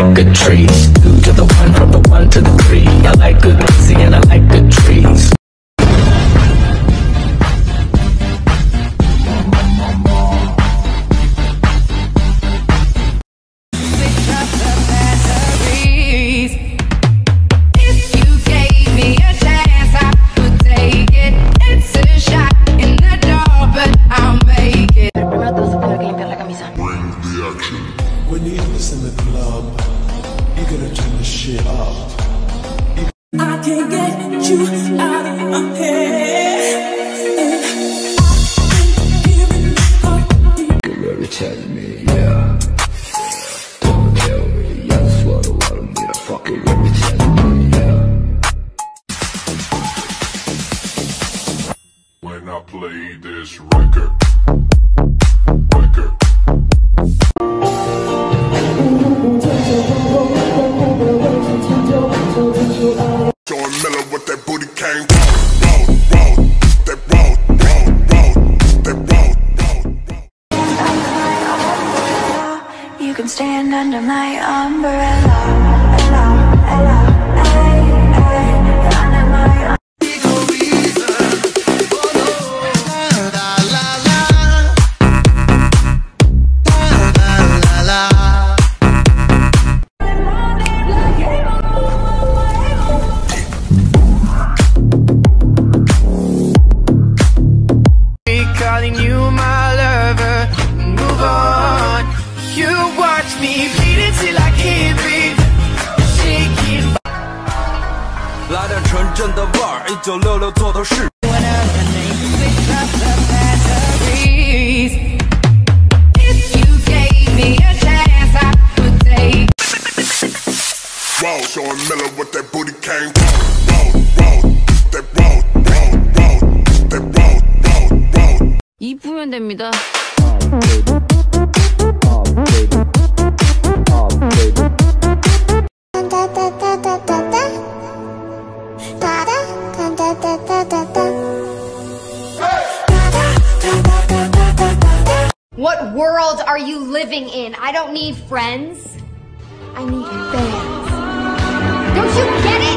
like good trees. 2 to the 1, from the 1 to the 3. I like good pussy and I like good trees. When you hear this in the club, you're gonna turn the shit up. I can't get you out of my head. You really tell me, yeah. Don't tell me, yeah, that's what I want me to fucking really tell me, yeah. When I play this record. John Miller with that booty came roll, that roll, that roll. You can stand under my umbrella. Calling you my lover, move on. You watch me bleed until I can't breathe, shaking. 来点纯正的味儿，1966做头是。 Roll, Sean Miller with that booty came roll, that roll, that roll. 입으면 됩니다. What world are you living in? I don't need friends. I need fans. Don't you get it?